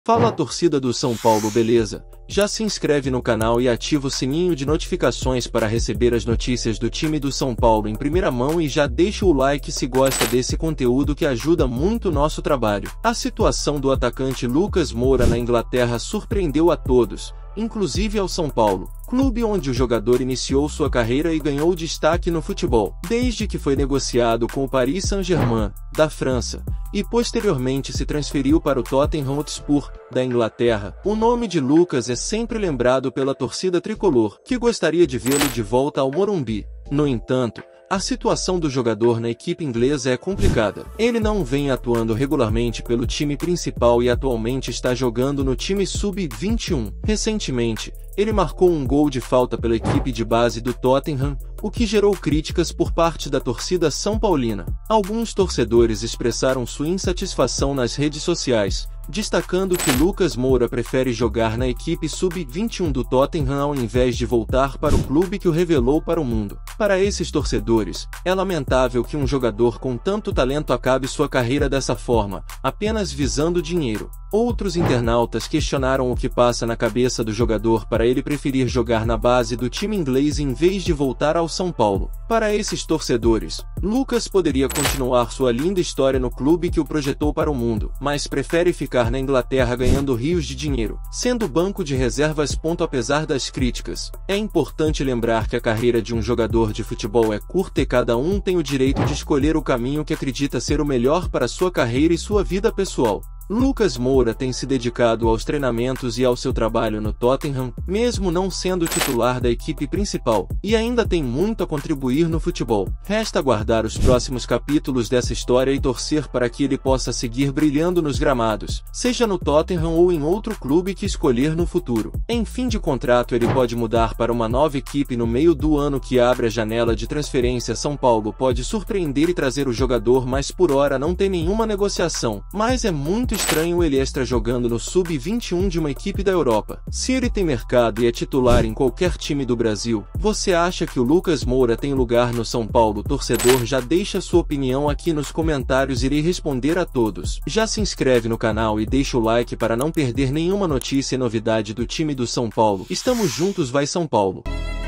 Fala, torcida do São Paulo, beleza? Já se inscreve no canal e ativa o sininho de notificações para receber as notícias do time do São Paulo em primeira mão e já deixa o like se gosta desse conteúdo que ajuda muito o nosso trabalho. A situação do atacante Lucas Moura na Inglaterra surpreendeu a todos, inclusive ao São Paulo, clube onde o jogador iniciou sua carreira e ganhou destaque no futebol, desde que foi negociado com o Paris Saint-Germain, da França, e posteriormente se transferiu para o Tottenham Hotspur, da Inglaterra. O nome de Lucas é sempre lembrado pela torcida tricolor, que gostaria de vê-lo de volta ao Morumbi. No entanto, a situação do jogador na equipe inglesa é complicada. Ele não vem atuando regularmente pelo time principal e atualmente está jogando no time sub-21. Recentemente, ele marcou um gol de falta pela equipe de base do Tottenham, o que gerou críticas por parte da torcida são paulina. Alguns torcedores expressaram sua insatisfação nas redes sociais, destacando que Lucas Moura prefere jogar na equipe sub-21 do Tottenham ao invés de voltar para o clube que o revelou para o mundo. Para esses torcedores, é lamentável que um jogador com tanto talento acabe sua carreira dessa forma, apenas visando dinheiro. Outros internautas questionaram o que passa na cabeça do jogador para ele preferir jogar na base do time inglês em vez de voltar ao São Paulo. Para esses torcedores, Lucas poderia continuar sua linda história no clube que o projetou para o mundo, mas prefere ficar na Inglaterra ganhando rios de dinheiro, sendo banco de reservas. Apesar das críticas, é importante lembrar que a carreira de um jogador de futebol é curta e cada um tem o direito de escolher o caminho que acredita ser o melhor para sua carreira e sua vida pessoal. Lucas Moura tem se dedicado aos treinamentos e ao seu trabalho no Tottenham, mesmo não sendo titular da equipe principal, e ainda tem muito a contribuir no futebol. Resta aguardar os próximos capítulos dessa história e torcer para que ele possa seguir brilhando nos gramados, seja no Tottenham ou em outro clube que escolher no futuro. Em fim de contrato, ele pode mudar para uma nova equipe no meio do ano que abre a janela de transferência. São Paulo pode surpreender e trazer o jogador, mas por hora não tem nenhuma negociação, mas é muito estranho ele estar jogando no sub-21 de uma equipe da Europa. Se ele tem mercado e é titular em qualquer time do Brasil, você acha que o Lucas Moura tem lugar no São Paulo? Torcedor, já deixa sua opinião aqui nos comentários, irei responder a todos. Já se inscreve no canal e deixa o like para não perder nenhuma notícia e novidade do time do São Paulo. Estamos juntos, vai São Paulo!